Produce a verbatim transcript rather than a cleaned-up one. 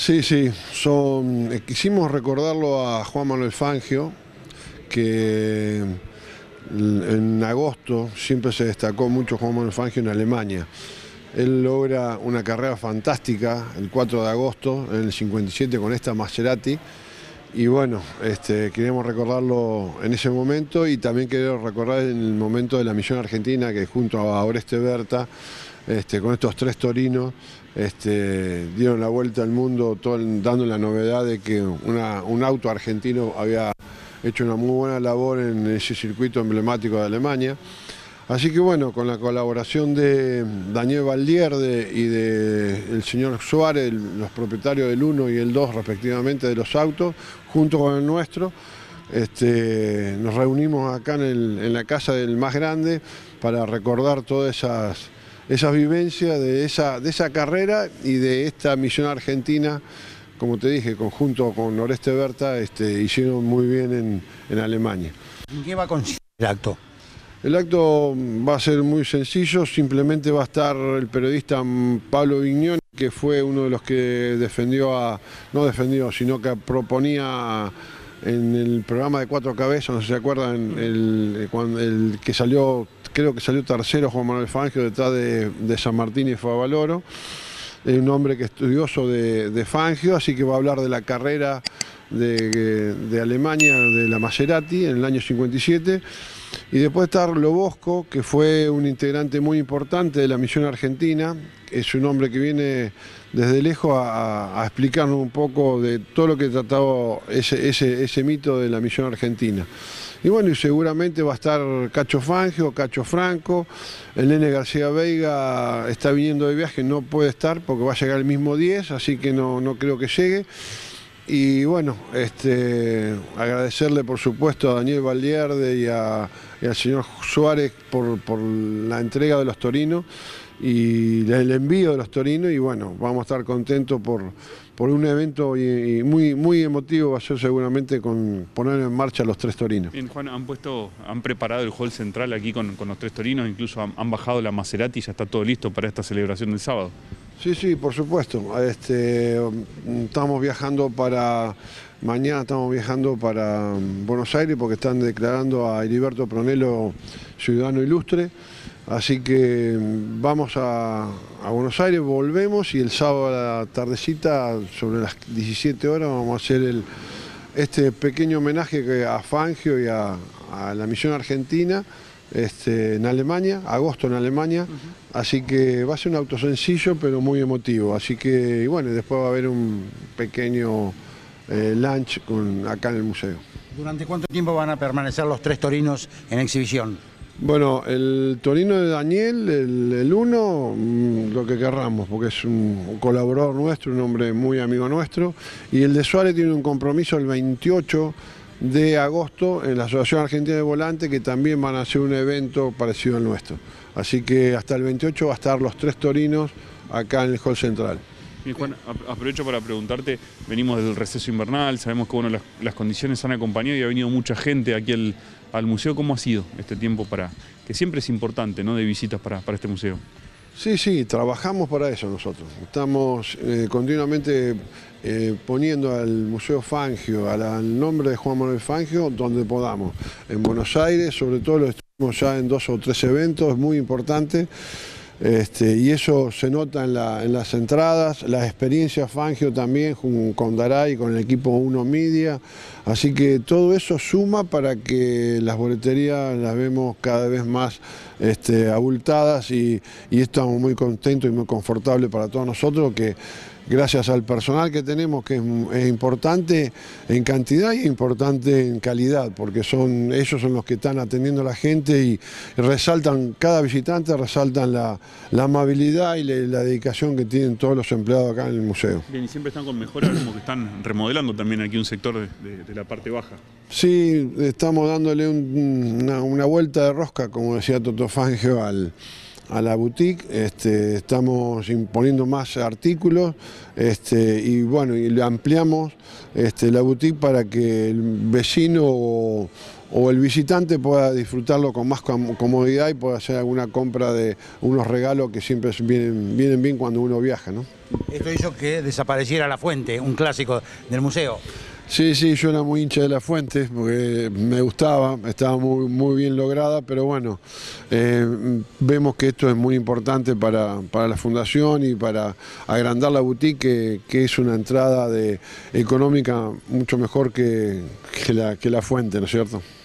Sí, sí, son, eh, quisimos recordarlo a Juan Manuel Fangio, que en agosto siempre se destacó mucho Juan Manuel Fangio en Alemania. Él logra una carrera fantástica el cuatro de agosto, en el cincuenta y siete, con esta Maserati. Y bueno, este, queremos recordarlo en ese momento y también queremos recordar en el momento de la misión argentina, que junto a Oreste Berta, este, con estos tres torinos, este, dieron la vuelta al mundo, todo, dando la novedad de que una, un auto argentino había hecho una muy buena labor en ese circuito emblemático de Alemania. Así que bueno, con la colaboración de Daniel Valdierde y del señor Suárez, los propietarios del uno y el dos respectivamente de los autos, junto con el nuestro, este, nos reunimos acá en, el, en la casa del más grande para recordar todas esas, esas vivencias de esa, de esa carrera y de esta misión argentina. Como te dije, conjunto con Oreste Berta, este, hicieron muy bien en, en Alemania. ¿En qué va a consistir el acto? El acto va a ser muy sencillo, simplemente va a estar el periodista Pablo Vignoni, que fue uno de los que defendió, a, no defendió, sino que proponía en el programa de Cuatro Cabezas, no sé si se acuerdan, el, el, el que salió, creo que salió tercero Juan Manuel Fangio detrás de, de San Martín y Favaloro. Es un hombre que es estudioso de, de Fangio, así que va a hablar de la carrera de, de Alemania, de la Maserati, en el año cincuenta y siete. Y después está Lobosco, que fue un integrante muy importante de la misión argentina. Es un hombre que viene desde lejos a, a explicarnos un poco de todo lo que trataba ese, ese, ese mito de la misión argentina. Y bueno, y seguramente va a estar Cacho Fangio, Cacho Franco, el Nene García Veiga está viniendo de viaje, no puede estar porque va a llegar el mismo diez, así que no, no creo que llegue. Y bueno, este, agradecerle por supuesto a Daniel Valdierde y, a, y al señor Suárez por, por la entrega de los torinos y el envío de los torinos, y bueno, vamos a estar contentos por, por un evento y, y muy, muy emotivo va a ser seguramente con poner en marcha los tres torinos. Bien, Juan, han puesto, han preparado el hall central aquí con, con los tres torinos, incluso han, han bajado la Maserati y ya está todo listo para esta celebración del sábado. Sí, sí, por supuesto. Este, estamos viajando para, mañana estamos viajando para Buenos Aires porque están declarando a Heriberto Pronello ciudadano ilustre. Así que vamos a, a Buenos Aires, volvemos y el sábado a la tardecita, sobre las diecisiete horas, vamos a hacer el, este pequeño homenaje a Fangio y a, a la misión argentina. Este, en Alemania, agosto en Alemania, uh-huh. Así que va a ser un auto sencillo pero muy emotivo, así que y bueno, después va a haber un pequeño eh, lunch con, acá en el museo. ¿Durante cuánto tiempo van a permanecer los tres torinos en exhibición? Bueno, el torino de Daniel, el, el uno, lo que querramos, porque es un, un colaborador nuestro, un hombre muy amigo nuestro, y el de Suárez tiene un compromiso el veintiocho de agosto en la Asociación Argentina de Volante, que también van a hacer un evento parecido al nuestro. Así que hasta el veintiocho va a estar los tres torinos acá en el hall central. Bien, Juan, aprovecho para preguntarte, venimos del receso invernal, sabemos que bueno, las, las condiciones han acompañado y ha venido mucha gente aquí al, al museo. ¿Cómo ha sido este tiempo para, que siempre es importante, ¿no?, de visitas para, para este museo? Sí, sí, trabajamos para eso nosotros. Estamos eh, continuamente eh, poniendo al Museo Fangio, al, al nombre de Juan Manuel Fangio, donde podamos. En Buenos Aires, sobre todo, lo estuvimos ya en dos o tres eventos muy importantes. Este, y eso se nota en, la, en las entradas, las experiencias Fangio también con Daray, con el equipo Uno Media, así que todo eso suma para que las boleterías las vemos cada vez más este, abultadas y, y estamos muy contentos y muy confortables para todos nosotros, que gracias al personal que tenemos, que es, es importante en cantidad y importante en calidad, porque son, ellos son los que están atendiendo a la gente y resaltan, cada visitante resaltan la, la amabilidad y la, la dedicación que tienen todos los empleados acá en el museo. Bien, y siempre están con mejoras, como que están remodelando también aquí un sector de, de, de la parte baja. Sí, estamos dándole un, una, una vuelta de rosca, como decía Toto Fangio, al... a la boutique, este, estamos imponiendo más artículos este, y bueno, y le ampliamos este, la boutique para que el vecino o, o el visitante pueda disfrutarlo con más comodidad y pueda hacer alguna compra de unos regalos que siempre vienen, vienen bien cuando uno viaja, ¿no? Esto hizo que desapareciera La Fuente, un clásico del museo. Sí, sí, yo era muy hincha de La Fuente porque me gustaba, estaba muy, muy bien lograda, pero bueno, eh, vemos que esto es muy importante para, para la fundación y para agrandar la boutique, que, que es una entrada de, económica mucho mejor que, que, la, que La Fuente, ¿no es cierto?